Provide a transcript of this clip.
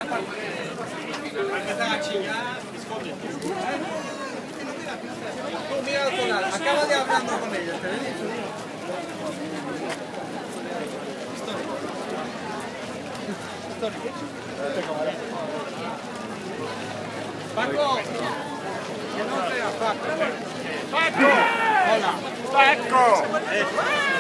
Empiezan a chillar, escóndete. Tú mira al colar, acaba de hablando con ella, ¿te ves? Paco, que no sea Paco. Paco, hola. Paco.